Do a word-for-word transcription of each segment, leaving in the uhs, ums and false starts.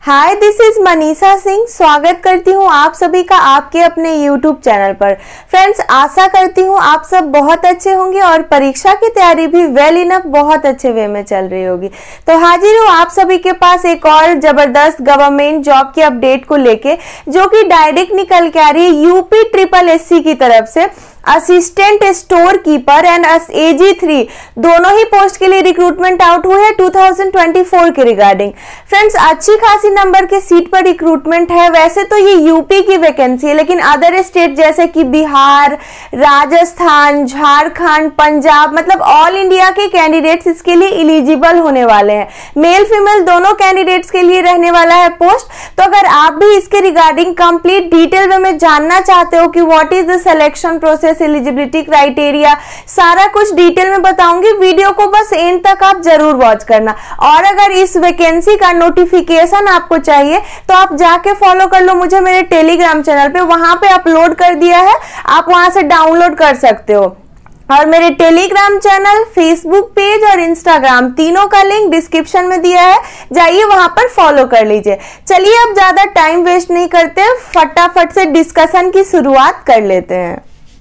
Hi, this is Manisha Singh. स्वागत करती हूँ आप सभी का आपके अपने यूट्यूब चैनल पर। फ्रेंड्स, आशा करती हूँ आप सब बहुत अच्छे होंगे और परीक्षा की तैयारी भी वेल इनफ बहुत अच्छे वे में चल रही होगी। तो हाजिर हूँ आप सभी के पास एक और जबरदस्त गवर्नमेंट जॉब की अपडेट को लेके, जो कि डायरेक्ट निकल के आ रही है यूपी ट्रिपल एस सी की तरफ से। Assistant store keeper and A G three दोनों ही पोस्ट के लिए रिक्रूटमेंट आउट हुए हैं दो हज़ार चौबीस के रिगार्डिंग। फ्रेंड्स, अच्छी खासी नंबर के सीट पर रिक्रूटमेंट है। वैसे तो ये यूपी की वैकेंसी है, लेकिन अदर स्टेट जैसे कि बिहार, राजस्थान, झारखंड, पंजाब, मतलब ऑल इंडिया के कैंडिडेट्स इसके लिए एलिजिबल होने वाले हैं। मेल फीमेल दोनों कैंडिडेट्स के लिए रहने वाला है पोस्ट। तो अगर आप भी इसके रिगार्डिंग कंप्लीट डिटेल वे में जानना चाहते हो कि what is the selection process, eligibility criteria, सारा कुछ डिटेल में बताऊंगी। वीडियो को बस एंड तक आप जरूर वॉच करना। और अगर इस वैकेंसी का नोटिफिकेशन आपको चाहिए तो आप जाके फॉलो कर लो मुझे मेरे टेलीग्राम चैनल पे, वहां पे अपलोड कर दिया है, आप वहां से डाउनलोड कर सकते हो। और मेरे टेलीग्राम चैनल, फेसबुक पेज और इंस्टाग्राम तीनों का लिंक डिस्क्रिप्शन में दिया है, जाइए वहां पर फॉलो कर लीजिए। चलिए अब ज्यादा टाइम वेस्ट नहीं करते, फटाफट से डिस्कशन की शुरुआत कर लेते हैं।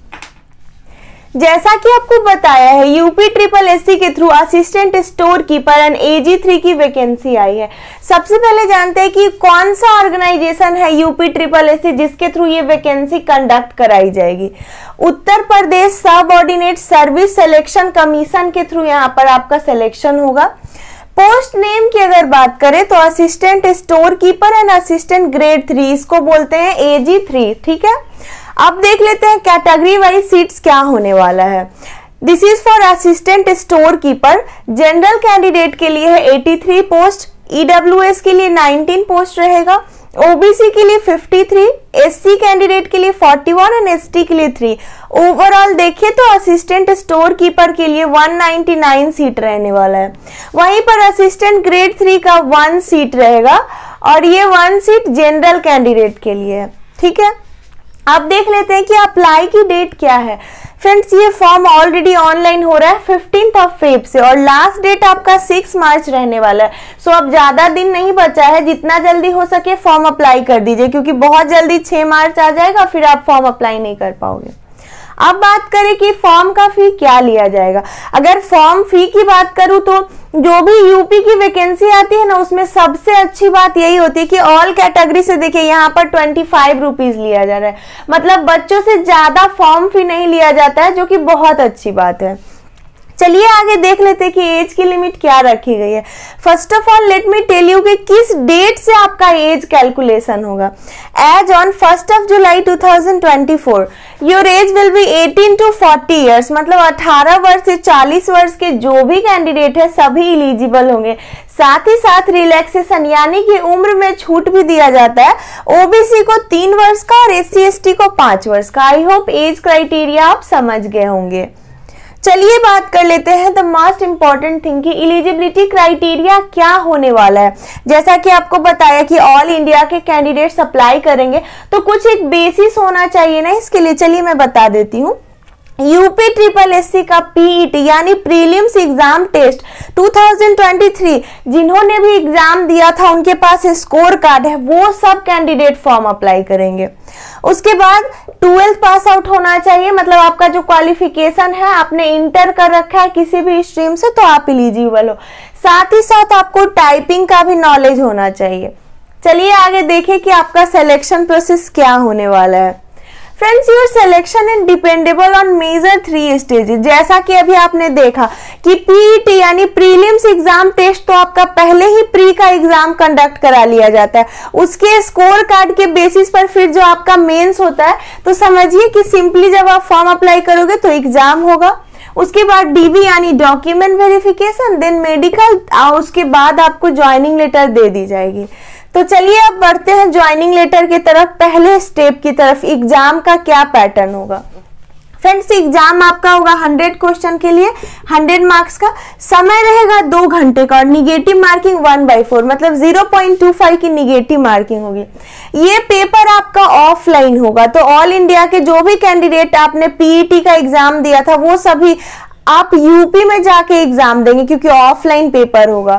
जैसा कि आपको बताया है, यूपी ट्रिपल एस सी के through assistant store keeper and A G three की वैकेंसी आई है। सबसे पहले जानते हैं कि कौन सा ऑर्गेनाइजेशन है यूपी ट्रिपल एस सी जिसके थ्रू ये वैकेंसी कंडक्ट कराई जाएगी। Uttar Pradesh subordinate service selection commission के थ्रू यहाँ पर आपका सिलेक्शन होगा। पोस्ट नेम की अगर बात करें तो assistant store keeper and assistant grade three, इसको बोलते हैं ए जी थ्री, ठीक है। अब देख लेते हैं कैटेगरी वाइज सीट्स क्या होने वाला है। This is for assistant store keeper. General candidate के लिए है तिरासी पोस्ट, ई डब्ल्यू एस के लिए उन्नीस पोस्ट रहेगा, ओ बी सी के लिए तिरेपन, एस सी कैंडिडेट के लिए इकतालीस एंड एस टी के लिए तीन। ओवरऑल देखिए तो असिस्टेंट स्टोर कीपर के लिए एक सौ निन्यानवे सीट रहने वाला है। वहीं पर असिस्टेंट ग्रेड थ्री का वन सीट रहेगा और ये वन सीट जनरल कैंडिडेट के लिए है, ठीक है। अब देख लेते हैं कि अप्लाई की डेट क्या है। फ्रेंड्स, ये फॉर्म ऑलरेडी ऑनलाइन हो रहा है फिफ्टींथ ऑफ फेब से और लास्ट डेट आपका सिक्स मार्च रहने वाला है। सो अब ज्यादा दिन नहीं बचा है, जितना जल्दी हो सके फॉर्म अप्लाई कर दीजिए, क्योंकि बहुत जल्दी छह मार्च आ जाएगा, फिर आप फॉर्म अप्लाई नहीं कर पाओगे। अब बात करें कि फॉर्म का फी क्या लिया जाएगा। अगर फॉर्म फी की बात करूं तो जो भी यूपी की वैकेंसी आती है ना, उसमें सबसे अच्छी बात यही होती है कि ऑल कैटेगरी से देखिए यहाँ पर ट्वेंटी फाइव रुपीज लिया जा रहा है। मतलब बच्चों से ज्यादा फॉर्म फी नहीं लिया जाता है, जो कि बहुत अच्छी बात है। चलिए आगे देख लेते हैं कि एज की लिमिट क्या रखी गई है। First of all let me tell you कि किस डेट से आपका एज कैलकुलेशन होगा। Age on first of July two thousand twenty four your age will be eighteen to forty years, मतलब अठारह वर्ष से चालीस वर्ष के जो भी कैंडिडेट है सभी एलिजिबल होंगे। साथ ही साथ रिलैक्सेशन यानी कि उम्र में छूट भी दिया जाता है। ओ बी सी को तीन वर्ष का और एस सी एस टी को पांच वर्ष का। आई होप एज क्राइटेरिया आप समझ गए होंगे। चलिए बात कर लेते हैं द मोस्ट इंपॉर्टेंट थिंग की एलिजिबिलिटी क्राइटेरिया क्या होने वाला है। जैसा कि आपको बताया कि ऑल इंडिया के कैंडिडेट्स अप्लाई करेंगे तो कुछ एक बेसिस होना चाहिए ना इसके लिए। चलिए मैं बता देती हूँ। यूपी ट्रिपल एस सी का पी ई टी यानी प्रीलिम्स एग्जाम टेस्ट दो हज़ार तेईस जिन्होंने भी एग्जाम दिया था उनके पास स्कोर कार्ड है, वो सब कैंडिडेट फॉर्म अप्लाई करेंगे। उसके बाद ट्वेल्थ पास आउट होना चाहिए, मतलब आपका जो क्वालिफिकेशन है आपने इंटर कर रखा है किसी भी स्ट्रीम से तो आप एलिजिबल हो। साथ ही साथ आपको टाइपिंग का भी नॉलेज होना चाहिए। चलिए आगे देखें कि आपका सिलेक्शन प्रोसेस क्या होने वाला है। Friends, your selection is dependable on major three stages. जैसा कि अभी आपने देखा कि पी ई टी यानी प्रीलिम्स एग्जाम टेस्ट तो आपका पहले ही प्री का एग्जाम कंडक्ट करा लिया जाता है। उसके स्कोर कार्ड के बेसिस पर फिर जो आपका मेंस होता है, तो समझिए कि सिंपली जब आप फॉर्म अप्लाई करोगे तो एग्जाम होगा। उसके बाद डी बी यानी डॉक्यूमेंट वेरिफिकेशन, देन मेडिकल, उसके बाद आपको ज्वाइनिंग लेटर दे दी जाएगी। तो चलिए अब बढ़ते हैं ज्वाइनिंग लेटर की तरफ। पहले स्टेप की तरफ एग्जाम का क्या पैटर्न होगा। फ्रेंड्स, एग्जाम आपका होगा हंड्रेड क्वेश्चन के लिए हंड्रेड मार्क्स का। समय रहेगा दो घंटे का और negative marking one by four, मतलब जीरो पॉइंट टू फाइव की निगेटिव मार्किंग होगी। ये पेपर आपका ऑफलाइन होगा, तो ऑल इंडिया के जो भी कैंडिडेट आपने पी ई टी का एग्जाम दिया था वो सभी आप यूपी में जाके एग्जाम देंगे, क्योंकि ऑफलाइन पेपर होगा।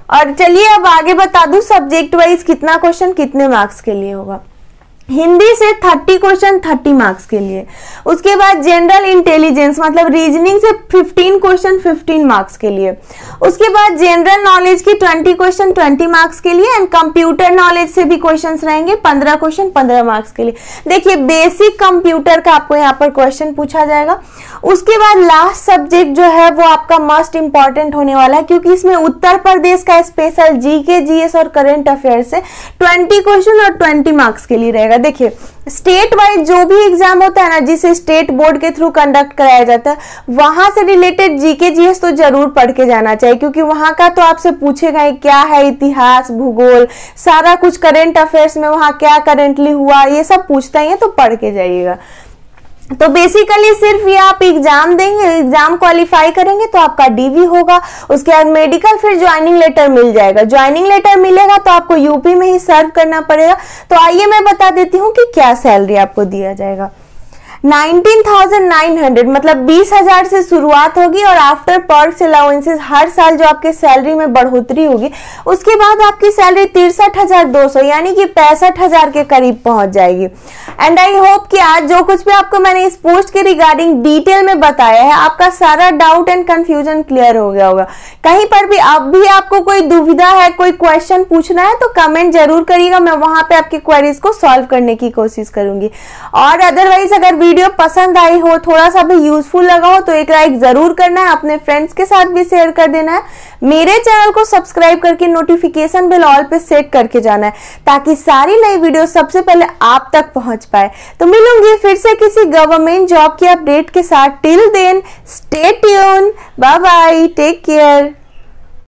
और चलिए अब आगे बता दूं सब्जेक्ट वाइज कितना क्वेश्चन कितने मार्क्स के लिए होगा। हिंदी से तीस क्वेश्चन तीस मार्क्स के लिए। उसके बाद जनरल इंटेलिजेंस मतलब रीजनिंग से पंद्रह क्वेश्चन पंद्रह मार्क्स के लिए। उसके बाद जनरल नॉलेज की बीस क्वेश्चन बीस मार्क्स के लिए एंड कंप्यूटर नॉलेज से भी क्वेश्चंस रहेंगे पंद्रह क्वेश्चन पंद्रह मार्क्स के लिए। देखिए बेसिक कंप्यूटर का आपको यहाँ पर क्वेश्चन पूछा जाएगा। उसके बाद लास्ट सब्जेक्ट जो है वो आपका मस्ट इंपॉर्टेंट होने वाला है, क्योंकि इसमें उत्तर प्रदेश का स्पेशल जीके जीएस और करंट अफेयर से बीस क्वेश्चन और बीस मार्क्स के लिए रहेगा। देखिए स्टेट वाइज जो भी एग्जाम होता है ना, जिसे स्टेट बोर्ड के थ्रू कंडक्ट कराया जाता है, वहां से रिलेटेड जीके जीएस तो जरूर पढ़ के जाना चाहिए, क्योंकि वहां का तो आपसे पूछेगा क्या है, इतिहास, भूगोल, सारा कुछ करंट अफेयर्स में वहां क्या करेंटली हुआ ये सब पूछता ही है, तो पढ़ के जाइएगा। तो बेसिकली सिर्फ ये आप एग्जाम देंगे, एग्जाम क्वालिफाई करेंगे तो आपका डीवी होगा। उसके बाद मेडिकल, फिर ज्वाइनिंग लेटर मिल जाएगा। ज्वाइनिंग लेटर मिलेगा तो आपको यूपी में ही सर्व करना पड़ेगा। तो आइए मैं बता देती हूँ कि क्या सैलरी आपको दिया जाएगा। उन्नीस हज़ार नौ सौ मतलब बीस हजार से शुरुआत होगी और आफ्टर पर्क्स अलाउंसेस हर साल जो आपके सैलरी में बढ़ोतरी होगी, उसके बाद आपकी सैलरी तिरसठ हजार दो सौ यानी कि पैंसठ हजार के करीब पहुंच जाएगी। एंड आई होप कि आज जो कुछ भी आपको मैंने इस पोस्ट के रिगार्डिंग डिटेल में बताया है, आपका सारा डाउट एंड कंफ्यूजन क्लियर हो गया होगा। कहीं पर भी अब भी आपको कोई दुविधा है, कोई क्वेश्चन पूछना है तो कमेंट जरूर करिएगा, मैं वहां पे आपकी क्वेरीज को सॉल्व करने की कोशिश करूंगी। और अदरवाइज अगर वीडियो पसंद आई हो, थोड़ा सा भी यूजफुल लगा हो तो एक लाइक जरूर करना है, अपने फ्रेंड्स के साथ भी शेयर कर देना है। मेरे चैनल को सब्सक्राइब करके नोटिफिकेशन बेल ऑल पे सेट करके जाना है, ताकि सारी नई वीडियो सबसे पहले आप तक पहुंच पाए। तो मिलूंगी फिर से किसी गवर्नमेंट जॉब की अपडेट के साथ। Till then stay tuned, bye bye, take care.